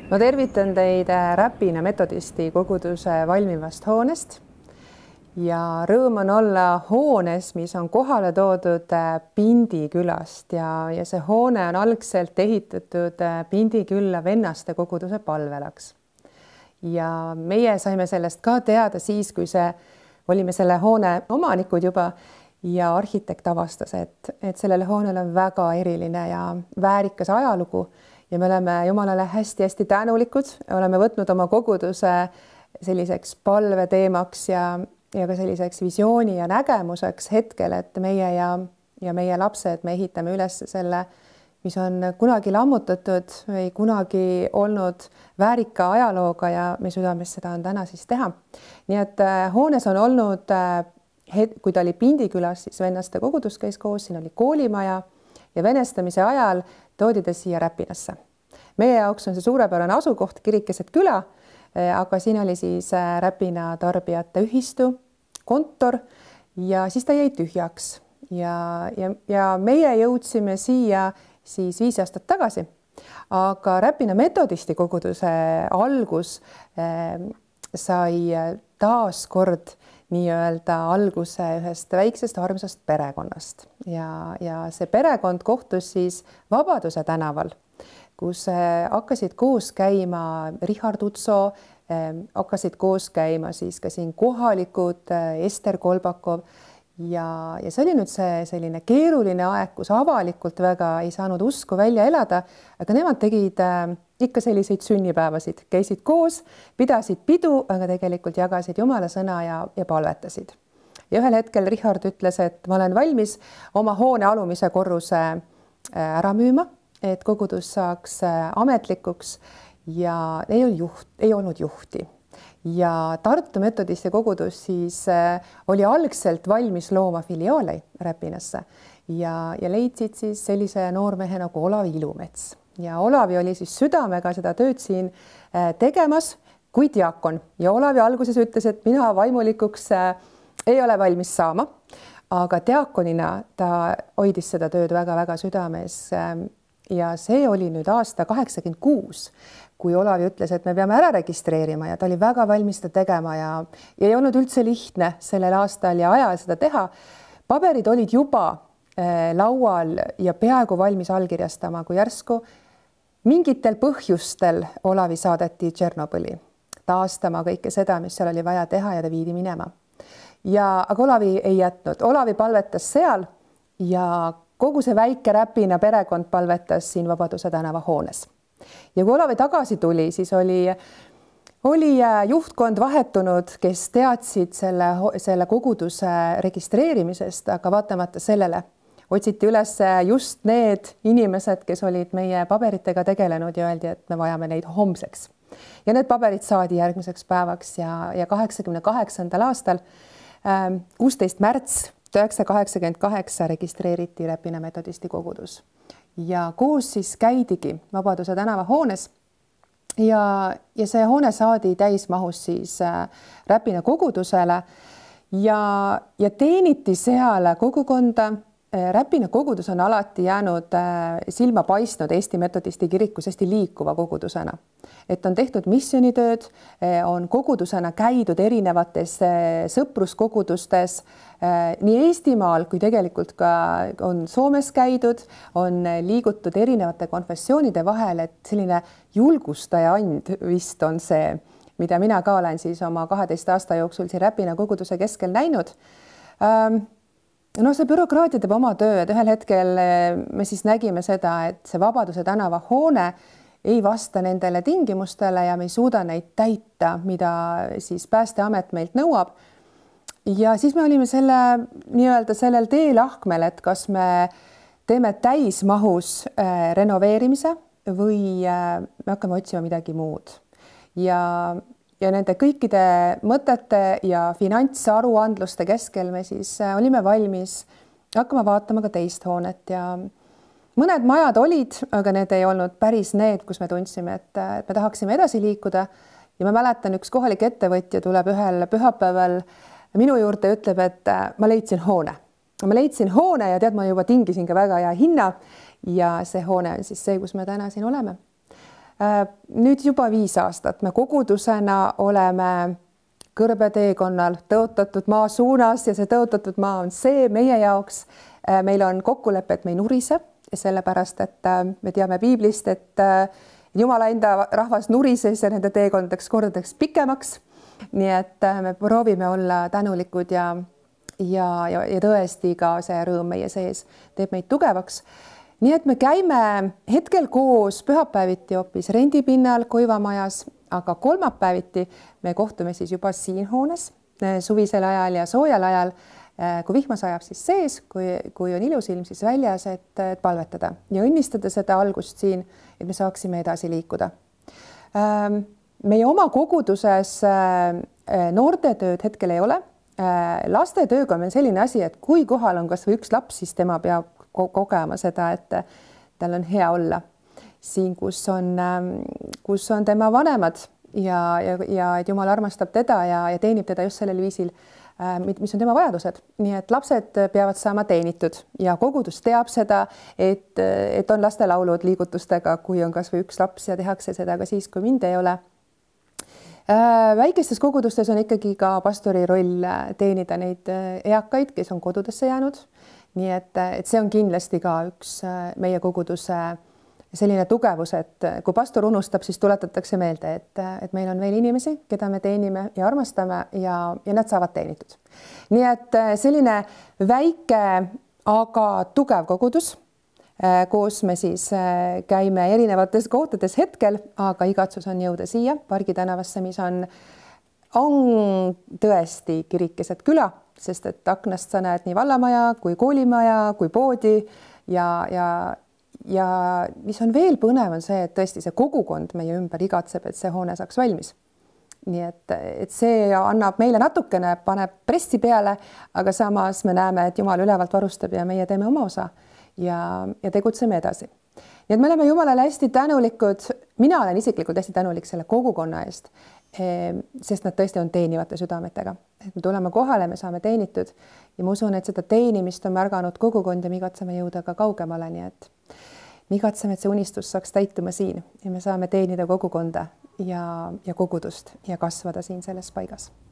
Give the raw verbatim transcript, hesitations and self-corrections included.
Ma tervitan teid Räpina metodisti koguduse valmivast hoonest ja rõõm on olla hoones, mis on kohale toodud Pindi külast ja, ja see hoone on algselt ehitatud Pindi külla vennaste koguduse palvelaks. Ja meie saime sellest ka teada siis, kui see olime selle hoone omanikud juba ja arhitekt avastas, et, et sellele hoonele on väga eriline ja väärikas ajalugu. Ja me oleme Jumalale hästi-hästi tänulikud, oleme võtnud oma koguduse selliseks palveteemaks ja, ja ka selliseks visiooni ja nägemuseks hetkel, et meie ja, ja meie lapsed, me ehitame üles selle, mis on kunagi lammutatud või kunagi olnud väärika ajalooga ja me südames seda on täna siis teha. Nii et hoones on olnud, kui ta oli Pindi külas, siis vennaste kogudus käis koos, siin oli koolimaja ja venestamise ajal toodi ta siia Räpinasse. Meie jaoks on see suurepärane asukoht, kirikeset küla, aga siin oli siis Räpina tarbijate ühistu, kontor ja siis ta jäi tühjaks. Ja, ja, ja meie jõudsime siia siis viis aastat tagasi, aga Räpina metodisti koguduse algus eh, sai taas kord nii-öelda alguse ühest väiksest armsast perekonnast ja, ja see perekond kohtus siis Vabaduse tänaval, kus hakkasid koos käima Richard Utso, hakkasid koos käima siis ka siin kohalikud Ester Kolbakov ja, ja see oli nüüd see selline keeruline aeg, kus avalikult väga ei saanud usku välja elada, aga nemad tegid ikka selliseid sünnipäevasid, käisid koos, pidasid pidu, aga tegelikult jagasid Jumala sõna ja, ja palvetasid. Ja ühel hetkel Richard ütles, et ma olen valmis oma hoone alumise korruse ära müüma, et kogudus saaks ametlikuks ja ei olnud, juht, ei olnud juhti. Ja Tartu metodisti kogudus siis oli algselt valmis looma filiaali Räpinasse ja, ja leidsid siis sellise noormehe nagu Olavi Ilumets. Ja Olavi oli siis südamega seda tööd siin tegemas kui diakon ja Olavi alguses ütles, et mina vaimulikuks ei ole valmis saama, aga diakonina ta hoidis seda tööd väga-väga südames ja see oli nüüd aasta kaheksakümmend kuus, kui Olavi ütles, et me peame ära registreerima ja ta oli väga valmis seda tegema ja, ja ei olnud üldse lihtne sellel aastal ja ajal seda teha. Paberid olid juba laual ja peaaegu valmis allkirjastama, kui järsku mingitel põhjustel Olavi saadeti Tšernobõli taastama kõike seda, mis seal oli vaja teha ja ta viidi minema. Ja, aga Olavi ei jätnud. Olavi palvetas seal ja kogu see väike Räpina perekond palvetas siin Vabaduse tänava hoones. Ja kui Olavi tagasi tuli, siis oli, oli juhtkond vahetunud, kes teadsid selle, selle koguduse registreerimisest, aga vaatamata sellele otsiti üles just need inimesed, kes olid meie paberitega tegelenud ja öeldi, et me vajame neid homseks. Ja need paberid saadi järgmiseks päevaks ja, ja kaheksakümne kaheksandal aastal, kuusteist märts tuhat üheksasada kaheksakümmend kaheksa registreeriti Räpina metodisti kogudus. Ja koos siis käidigi Vabaduse tänava hoones ja, ja see hoone saadi täismahus siis Räpina kogudusele ja, ja teeniti seal kogukonda. Räpina kogudus on alati jäänud silma paistnud Eesti metodisti kirikus hästi liikuva kogudusena. Et on tehtud missioonitööd, on kogudusena käidud erinevates sõpruskogudustes nii Eestimaal kui tegelikult ka on Soomes käidud, on liigutud erinevate konfessioonide vahel, et selline julgustaja and vist on see, mida mina ka olen siis oma kaheteist aasta jooksul siin Räpina koguduse keskel näinud. No see bürokraatia teeb oma töö, et ühel hetkel me siis nägime seda, et see Vabaduse tänava hoone ei vasta nendele tingimustele ja me ei suuda neid täita, mida siis Päästeamet meilt nõuab. Ja siis me olime selle, nii-öelda sellel teelahkmel, et kas me teeme täismahus renoveerimise või me hakkame otsima midagi muud. Ja Ja nende kõikide mõtete ja finantsaruandluste keskel me siis olime valmis hakkama vaatama ka teist hoonet ja mõned majad olid, aga need ei olnud päris need, kus me tundsime, et, et me tahaksime edasi liikuda. Ja ma mäletan, üks kohalik ettevõtja tuleb ühel pühapäeval minu juurde ja ütleb, et ma leidsin hoone. Ma leidsin hoone ja tead, ma juba tingisin ka väga hea hinna ja see hoone on siis see, kus me täna siin oleme. nüüd juba viis aastat me kogudusena oleme kõrbeteekonnal tõotatud maa suunas ja see tõotatud maa on see meie jaoks. meil on kokkulepe, et me ei nurise, sellepärast et me teame piiblist, et Jumala enda rahvas nurises ja nende teekondadeks kordadeks pikemaks. nii et me proovime olla tänulikud ja, ja, ja, ja tõesti ka see rõõm meie sees teeb meid tugevaks. nii et me käime hetkel koos pühapäeviti hoopis rendipinnal Koivamajas, aga kolmapäeviti me kohtume siis juba siin hoones suvisel ajal ja soojal ajal, kui vihma sajab siis sees, kui, kui on ilus ilm siis väljas, et, et palvetada ja õnnistada seda algust siin, et me saaksime edasi liikuda. Meie oma koguduses noortetööd hetkel ei ole. Lastetööga on meil selline asi, et kui kohal on kas või üks laps, siis tema peab kogema seda, et tal on hea olla siin, kus on, kus on tema vanemad ja, ja, ja et Jumal armastab teda ja, ja teenib teda just sellel viisil, mis on tema vajadused. nii et lapsed peavad saama teenitud ja kogudus teab seda, et, et on lastelaulud liigutustega, kui on kas või üks laps ja tehakse seda ka siis, kui mind ei ole. Väikestes kogudustes on ikkagi ka pastori roll teenida neid eakaid, kes on kodudesse jäänud. nii et, et see on kindlasti ka üks meie koguduse selline tugevus, et kui pastor unustab, siis tuletatakse meelde, et, et meil on veel inimesi, keda me teenime ja armastame ja, ja nad saavad teenitud. nii et selline väike, aga tugev kogudus, koos me siis käime erinevates kohtades hetkel, aga igatsus on jõuda siia Pargi tänavasse, mis on, on tõesti kirik keset küla, sest et aknast sa näed nii vallamaja kui koolimaja kui poodi ja, ja ja mis on veel põnev, on see, et tõesti see kogukond meie ümber igatseb, et see hoone saaks valmis. nii et, et see annab meile natukene, paneb pressi peale, aga samas me näeme, et Jumal ülevalt varustab ja meie teeme oma osa ja, ja tegutseme edasi. nii et me oleme Jumalale hästi tänulikud. Mina olen isiklikult hästi tänulik selle kogukonna eest, sest nad tõesti on teenivate südametega. Et me tuleme kohale, me saame teenitud ja ma usun, et seda teenimist on märganud kogukond ja me igatseme jõuda ka kaugemale, nii et me igatseme, et see unistus saaks täituma siin ja me saame teenida kogukonda ja, ja kogudust ja kasvada siin selles paigas.